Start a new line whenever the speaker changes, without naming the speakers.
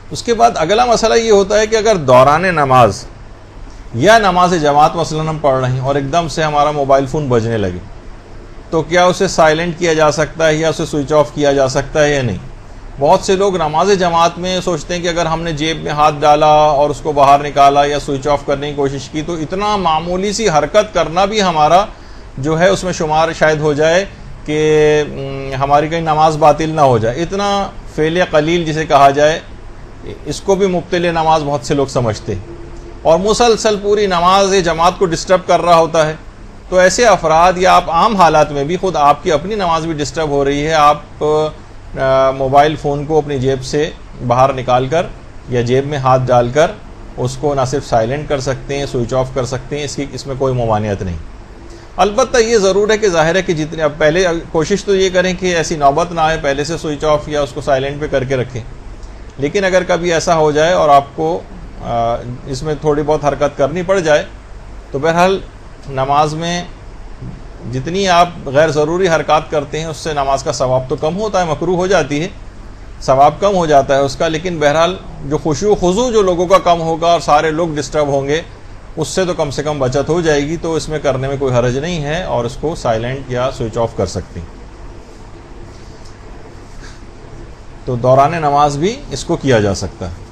اس کے بعد اگلا مسئلہ یہ ہوتا ہے کہ اگر دوران نماز یا نماز جماعت مثلاً ہم پڑھ رہے ہیں اور ایک دم سے ہمارا موبائل فون بجنے لگے، تو کیا اسے سائلنٹ کیا جا سکتا ہے یا اسے سوئچ آف کیا جا سکتا ہے یا نہیں؟ بہت سے لوگ نماز جماعت میں سوچتے ہیں کہ اگر ہم نے جیب میں ہاتھ ڈالا اور اس کو باہر نکالا یا سوئچ آف کرنے کی کوشش کی تو اتنا معمولی سی حرکت کرنا بھی ہمارا جو ہے اس میں شمار شاید ہو جائے کہ ہماری کہیں نماز باطل نہ ہو جائے، اتنا فعل قلیل جسے کہا جائے، اس کو بھی مبطل نماز بہت سے لوگ سمجھتے ہیں اور مسلسل پوری نماز جماعت کو ڈسٹرب کر رہا ہوتا ہے۔ تو ایسے افراد یا آپ عام حالات میں بھی خود آپ کی اپنی نماز بھی ڈسٹرب ہو رہی ہے، آپ موبائل فون کو اپنی جیب سے باہر نکال کر یا جیب میں ہاتھ ڈال کر اس کو نہ صرف سائلنٹ کر سکتے ہیں، سوئچ آف کر سکتے ہیں، اس میں کوئی ممانعت نہیں۔ البتہ یہ ضرور ہے کہ ظاہر ہے کہ جتنے اب پہلے کوشش تو یہ کریں کہ ایسی نوبت نہ آئے پہلے سے سوئچ آف یا اس کو سائلنٹ پہ کر کے رکھیں، لیکن اگر کبھی ایسا ہو جائے اور آپ کو اس میں تھوڑی بہت حرکت کرنی پڑ جائے تو بہرحال نماز میں جتنی آپ غیر ضروری حرکات کرتے ہیں اس سے نماز کا ثواب تو کم ہوتا ہے، مکروہ ہو جاتی ہے، ثواب کم ہو جاتا ہے اس کا، لیکن بہرحال جو خشوع خضوع جو لوگوں کا کم ہوگا اور سارے لوگ ڈسٹرب ہوں گے اس سے تو کم بچت ہو جائے گی، تو اس میں کرنے میں کوئی حرج نہیں ہے اور اس کو سائلنٹ یا سوئچ آف کر سکتے ہیں۔ تو دوران نماز بھی اس کو کیا جا سکتا ہے۔